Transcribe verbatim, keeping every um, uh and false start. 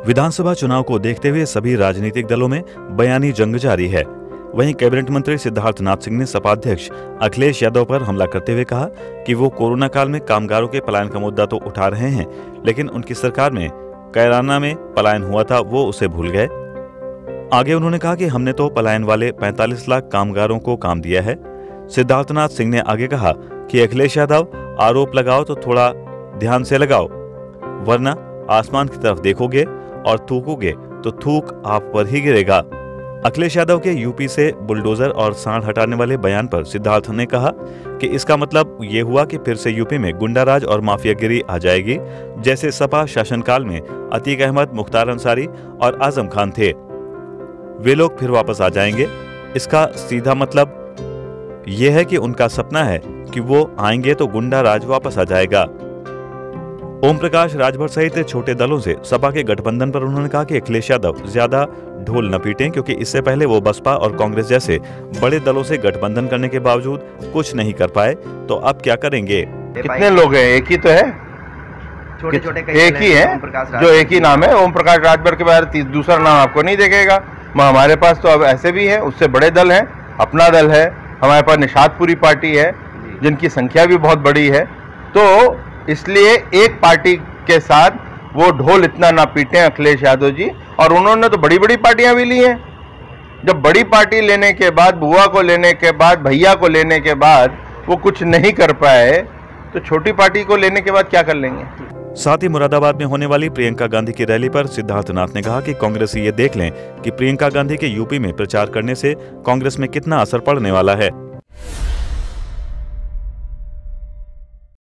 विधानसभा चुनाव को देखते हुए सभी राजनीतिक दलों में बयानी जंग जारी है। वहीं कैबिनेट मंत्री सिद्धार्थनाथ सिंह ने सपा अध्यक्ष अखिलेश यादव पर हमला करते हुए कहा कि वो कोरोना काल में कामगारों के पलायन का मुद्दा तो उठा रहे हैं, लेकिन उनकी सरकार में कैराना में पलायन हुआ था वो उसे भूल गए। आगे उन्होंने कहा कि हमने तो पलायन वाले पैंतालीस लाख कामगारों को काम दिया है। सिद्धार्थनाथ सिंह ने आगे कहा कि अखिलेश यादव, आरोप लगाओ तो थोड़ा ध्यान से लगाओ, वरना आसमान की तरफ देखोगे और थूकोगे तो थूक आप पर ही गिरेगा। अखिलेश यादव के यूपी से बुलडोजर और सांड हटाने वाले बयान पर सिद्धार्थ ने कहा कि इसका मतलब ये हुआ कि फिर से यूपी में गुंडाराज और माफियागिरी आ जाएगी, जैसे सपा शासनकाल में अतीक अहमद, मुख्तार अंसारी और आजम खान थे, वे लोग फिर वापस आ जाएंगे। इसका सीधा मतलब यह है कि उनका सपना है कि वो आएंगे तो गुंडा राज वापस आ जाएगा। ओम प्रकाश राजभर सहित छोटे दलों से सपा के गठबंधन पर उन्होंने कहा कि अखिलेश यादव ज्यादा ढोल न पीटें, क्योंकि इससे पहले वो बसपा और कांग्रेस जैसे बड़े दलों से गठबंधन करने के बावजूद कुछ नहीं कर पाए, तो अब क्या करेंगे। कितने लोग हैं? एक ही तो है, छोटे छोटे एक ही है जो एक ही नाम है ओम प्रकाश राजभर के बाद दूसरा नाम आपको नहीं देखेगा। हमारे पास तो अब ऐसे भी है, उससे बड़े दल हैं, अपना दल है, हमारे पास निषादपुरी पार्टी है जिनकी संख्या भी बहुत बड़ी है। तो इसलिए एक पार्टी के साथ वो ढोल इतना ना पीटे अखिलेश यादव जी। और उन्होंने तो बड़ी बड़ी पार्टियां भी ली हैं। जब बड़ी पार्टी लेने के बाद, बुआ को लेने के बाद, भैया को लेने के बाद वो कुछ नहीं कर पाए, तो छोटी पार्टी को लेने के बाद क्या कर लेंगे। साथ ही मुरादाबाद में होने वाली प्रियंका गांधी की रैली पर सिद्धार्थनाथ ने कहा कि कांग्रेसी ये देख लें कि प्रियंका गांधी के यूपी में प्रचार करने से कांग्रेस में कितना असर पड़ने वाला है।